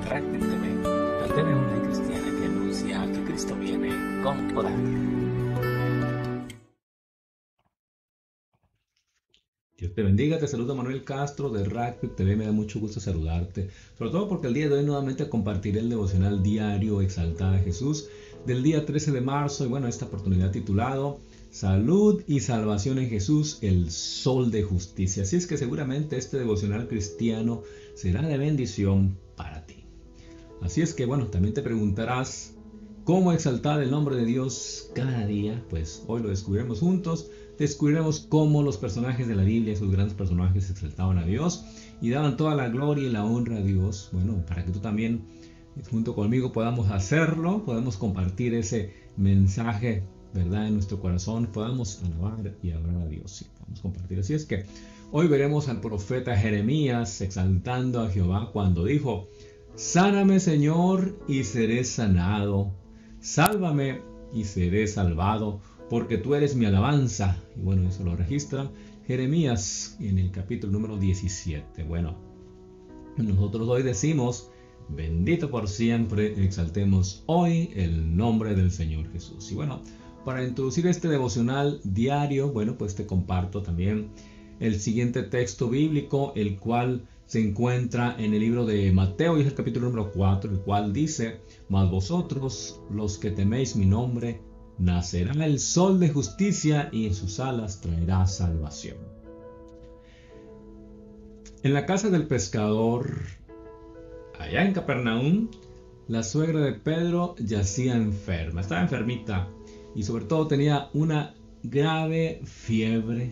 Racknet TV, la TV online cristiana que anuncia que Cristo viene con poder. Dios te bendiga, te saluda Manuel Castro de Racknet TV, me da mucho gusto saludarte, sobre todo porque el día de hoy nuevamente compartiré el devocional diario Exaltar a Jesús del día 13 de marzo y bueno, esta oportunidad titulado Salud y Salvación en Jesús, el Sol de Justicia. Así es que seguramente este devocional cristiano será de bendición para ti. Así es que bueno, también te preguntarás cómo exaltar el nombre de Dios cada día. Pues hoy lo descubriremos juntos. Descubriremos cómo los personajes de la Biblia, esos grandes personajes, exaltaban a Dios y daban toda la gloria y la honra a Dios. Bueno, para que tú también junto conmigo podamos hacerlo, podemos compartir ese mensaje, ¿verdad?, en nuestro corazón, podamos alabar y adorar a Dios. Sí, podemos compartir. Así es que hoy veremos al profeta Jeremías exaltando a Jehová cuando dijo: Sáname, Señor, y seré sanado. Sálvame y seré salvado, porque tú eres mi alabanza. Y bueno, eso lo registra Jeremías en el capítulo número 17. Bueno, nosotros hoy decimos: bendito por siempre, exaltemos hoy el nombre del Señor Jesús. Y bueno, para introducir este devocional diario, bueno, pues te comparto también el siguiente texto bíblico, el cual se encuentra en el libro de Mateo, y es el capítulo número 4, el cual dice: Mas vosotros, los que teméis mi nombre, nacerá el sol de justicia y en sus alas traerá salvación. En la casa del pescador, allá en Capernaum, la suegra de Pedro yacía enferma, estaba enfermita y sobre todo tenía una grave fiebre.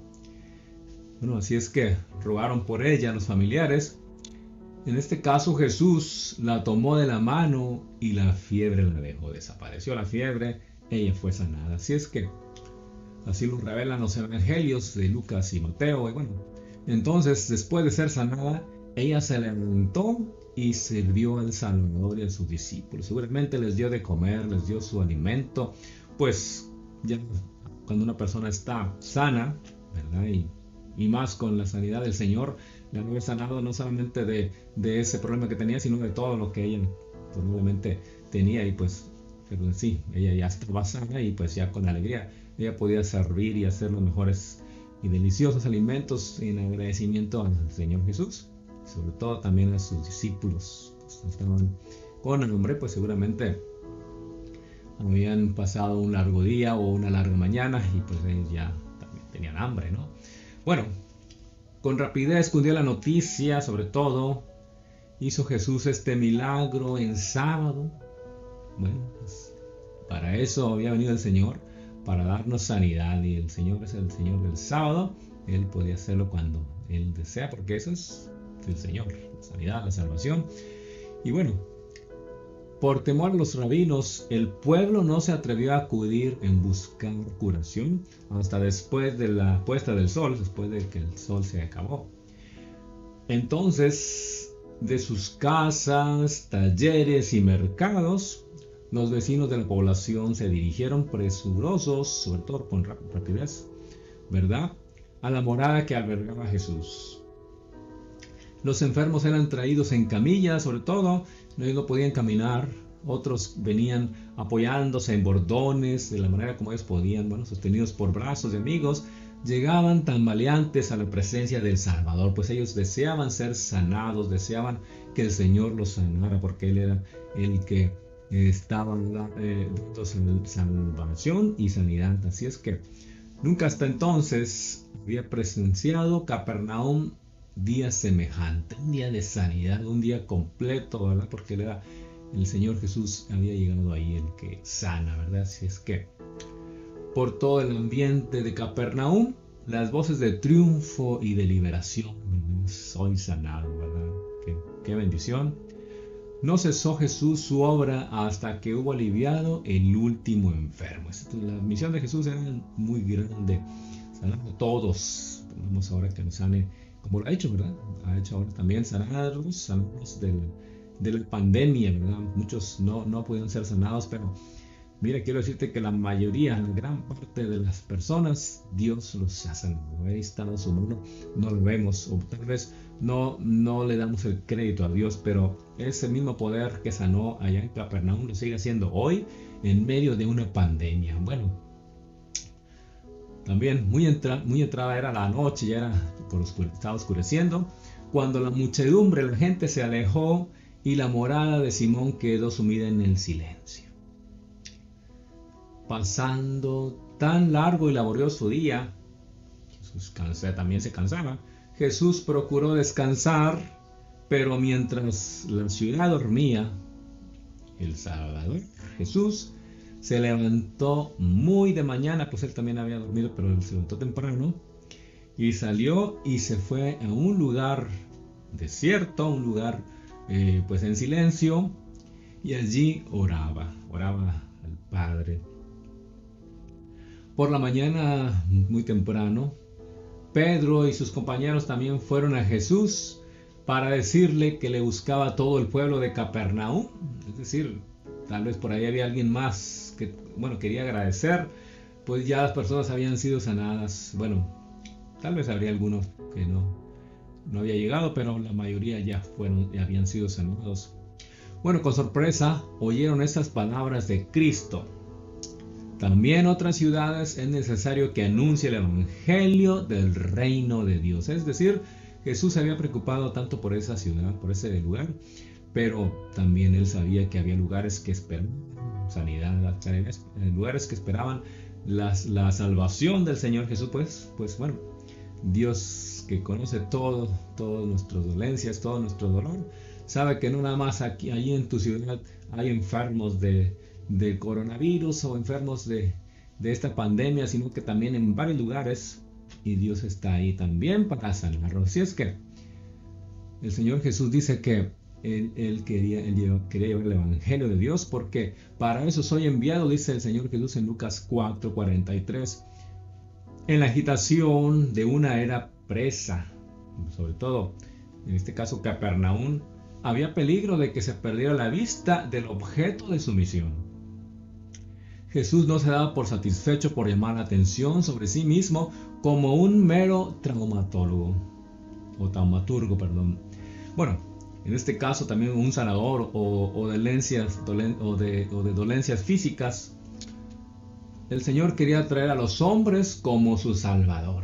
Bueno, así es que rogaron por ella los familiares. En este caso Jesús la tomó de la mano y la fiebre la dejó. Desapareció la fiebre, ella fue sanada. Así es que así lo revelan los evangelios de Lucas y Mateo. Y bueno, entonces después de ser sanada, ella se levantó y sirvió al Salvador y a sus discípulos. Seguramente les dio de comer, les dio su alimento. Pues ya cuando una persona está sana, ¿verdad?, y más con la sanidad del Señor, le había sanado no solamente de ese problema que tenía, sino de todo lo que ella probablemente tenía. Y pues, pero sí, ella ya estaba sana y pues ya con alegría ella podía servir y hacer los mejores y deliciosos alimentos en agradecimiento al Señor Jesús. Sobre todo también a sus discípulos, pues estaban con hambre, pues seguramente habían pasado un largo día o una larga mañana y pues ellos ya también tenían hambre, ¿no? Bueno, con rapidez cundió la noticia, sobre todo hizo Jesús este milagro en sábado. Bueno, pues para eso había venido el Señor, para darnos sanidad, y el Señor es el Señor del sábado. Él podía hacerlo cuando Él desea, porque eso es el Señor, la sanidad, la salvación. Y bueno, por temor a los rabinos, el pueblo no se atrevió a acudir en buscar curación hasta después de la puesta del sol, después de que el sol se acabó. Entonces, de sus casas, talleres y mercados, los vecinos de la población se dirigieron presurosos, sobre todo con rapidez, ¿verdad?, a la morada que albergaba a Jesús. Los enfermos eran traídos en camillas, sobre todo, ellos no podían caminar. Otros venían apoyándose en bordones, de la manera como ellos podían, bueno, sostenidos por brazos de amigos. Llegaban tambaleantes a la presencia del Salvador, pues ellos deseaban ser sanados, deseaban que el Señor los sanara, porque Él era el que estaba dando salvación y sanidad. Así es que nunca hasta entonces había presenciado Capernaum día semejante, un día de sanidad, un día completo, ¿verdad? Porque Él era el Señor Jesús, había llegado ahí el que sana, ¿verdad? Así es que por todo el ambiente de Capernaum, las voces de triunfo y de liberación: soy sanado, ¿verdad? Qué bendición. No cesó Jesús su obra hasta que hubo aliviado el último enfermo. La misión de Jesús era muy grande, sanar a todos. Vamos ahora que nos sane, como lo ha hecho, ¿verdad? Ha hecho ahora también sanarlos de la pandemia, ¿verdad? Muchos no pudieron ser sanados, pero Mira, quiero decirte que la mayoría, la gran parte de las personas, Dios los ha salvado. Ahí está su mano, no lo vemos, o tal vez no le damos el crédito a Dios, pero ese mismo poder que sanó allá en Capernaum lo sigue haciendo hoy en medio de una pandemia. Bueno, también muy entrada era la noche, ya estaba oscureciendo, cuando la muchedumbre, la gente se alejó y la morada de Simón quedó sumida en el silencio. Pasando tan largo y laborioso día, Jesús también se cansaba. Jesús procuró descansar, pero mientras la ciudad dormía, el Salvador, Jesús, se levantó muy de mañana, pues él también había dormido, pero él se levantó temprano, y salió y se fue a un lugar desierto, un lugar pues en silencio, y allí oraba al Padre. Por la mañana, muy temprano, Pedro y sus compañeros también fueron a Jesús para decirle que le buscaba todo el pueblo de Capernaum. Es decir, tal vez por ahí había alguien más que, quería agradecer, pues ya las personas habían sido sanadas. Bueno, tal vez habría algunos que no había llegado, pero la mayoría ya habían sido sanados. Bueno, con sorpresa oyeron estas palabras de Cristo. También en otras ciudades es necesario que anuncie el evangelio del reino de Dios. Es decir, Jesús se había preocupado tanto por esa ciudad, por ese lugar, pero también él sabía que había lugares que esperaban sanidad, lugares que esperaban la salvación del Señor Jesús. Pues bueno, Dios, que conoce todas nuestras dolencias, todo nuestro dolor, sabe que no nada más allí en tu ciudad hay enfermos de coronavirus o enfermos de esta pandemia, sino que también en varios lugares, y Dios está ahí también para sanarlos. Así es que el Señor Jesús dice que él quería llevar el evangelio de Dios, porque para eso soy enviado, dice el Señor Jesús en Lucas 4:43. En la agitación de una era presa, sobre todo en este caso Capernaum, había peligro de que se perdiera la vista del objeto de su misión. Jesús no se daba por satisfecho por llamar la atención sobre sí mismo como un mero traumaturgo. Bueno, en este caso también un sanador o de dolencias físicas. El Señor quería atraer a los hombres como su Salvador.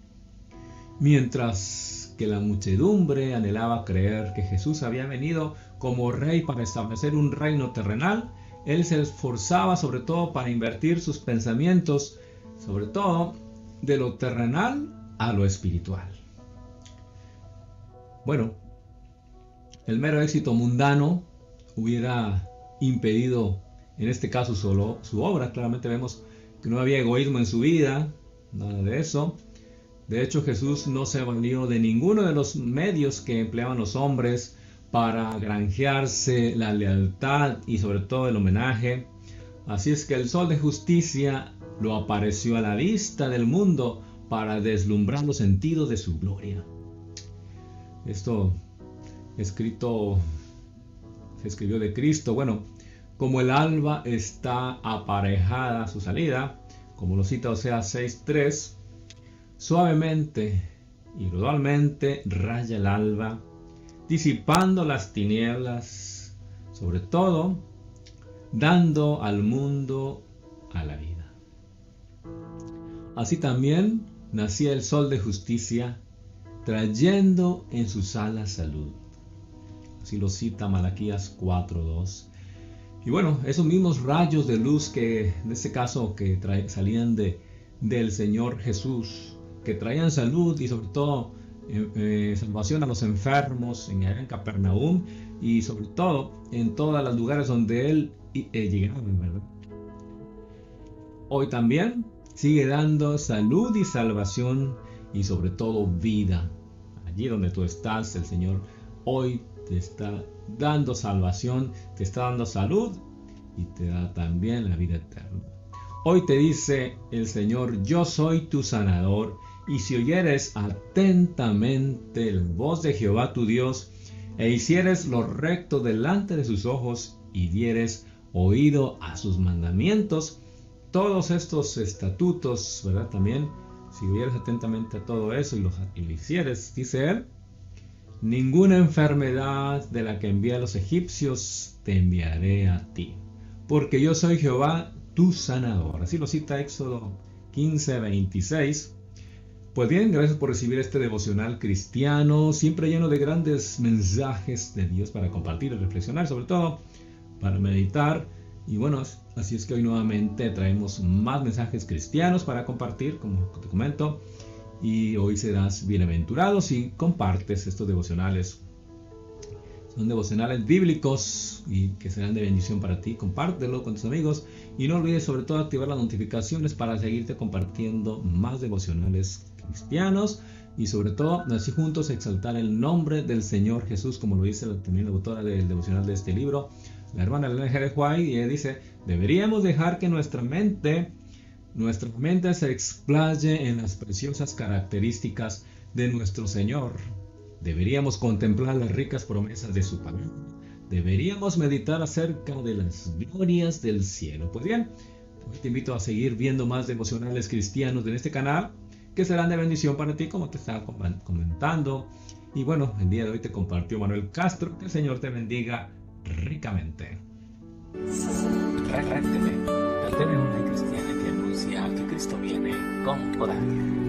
Mientras que la muchedumbre anhelaba creer que Jesús había venido como rey para establecer un reino terrenal, él se esforzaba sobre todo para invertir sus pensamientos, sobre todo de lo terrenal a lo espiritual. Bueno, el mero éxito mundano hubiera impedido, en este caso, solo su obra. Claramente vemos que no había egoísmo en su vida, nada de eso. De hecho, Jesús no se valió de ninguno de los medios que empleaban los hombres para granjearse la lealtad y sobre todo el homenaje. Así es que el sol de justicia lo apareció a la vista del mundo para deslumbrar los sentidos de su gloria. Esto se escribió de Cristo. Bueno, como el alba está aparejada a su salida, como lo cita Oseas 6:3, suavemente y gradualmente raya el alba, disipando las tinieblas, sobre todo dando al mundo a la vida. Así también nacía el sol de justicia, trayendo en sus alas salud. Así lo cita Malaquías 4:2. Y bueno, esos mismos rayos de luz que en este caso que salían del Señor Jesús, que traían salud y sobre todo salvación a los enfermos en Capernaum y sobre todo en todos los lugares donde él llegaba, ¿verdad? Hoy también sigue dando salud y salvación y sobre todo vida. Allí donde tú estás, el Señor hoy te está dando salvación, te está dando salud y te da también la vida eterna. Hoy te dice el Señor: yo soy tu sanador, y si oyeres atentamente la voz de Jehová tu Dios, e hicieres lo recto delante de sus ojos, y dieres oído a sus mandamientos, todos estos estatutos, ¿verdad? También, si oyeres atentamente a todo eso y lo hicieres, dice él, ninguna enfermedad de la que envié a los egipcios te enviaré a ti, porque yo soy Jehová tu sanador. Así lo cita Éxodo 15:26. Pues bien, gracias por recibir este devocional cristiano, siempre lleno de grandes mensajes de Dios para compartir y reflexionar, sobre todo para meditar. Y bueno, así es que hoy nuevamente traemos más mensajes cristianos para compartir, como te comento. Y hoy serás bienaventurado si compartes estos devocionales. Son devocionales bíblicos y que serán de bendición para ti. Compártelo con tus amigos y no olvides sobre todo activar las notificaciones para seguirte compartiendo más devocionales cristianos y sobre todo así juntos exaltar el nombre del Señor Jesús, como lo dice también la autora del devocional de este libro, la hermana Elena G. de White, y ella dice: deberíamos dejar que nuestra mente se explaye en las preciosas características de nuestro Señor. Deberíamos contemplar las ricas promesas de su palabra. Deberíamos meditar acerca de las glorias del cielo. Pues bien, hoy te invito a seguir viendo más devocionales cristianos en este canal, que serán de bendición para ti, como te estaba comentando. Y bueno, el día de hoy te compartió Manuel Castro. Que el Señor te bendiga ricamente. Red TV, la TV online cristiana que anuncia que Cristo viene con poder.